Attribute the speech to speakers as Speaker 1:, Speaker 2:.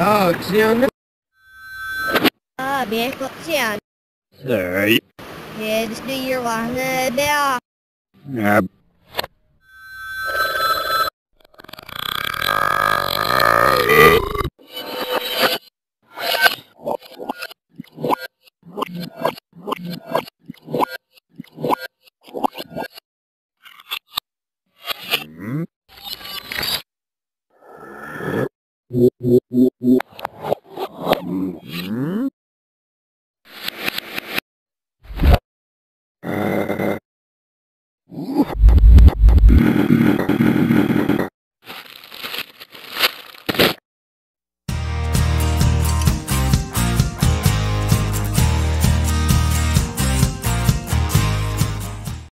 Speaker 1: 哦，这样的。
Speaker 2: 别说这样，
Speaker 1: 哎，
Speaker 2: 别对一晚的不要。
Speaker 1: 啊。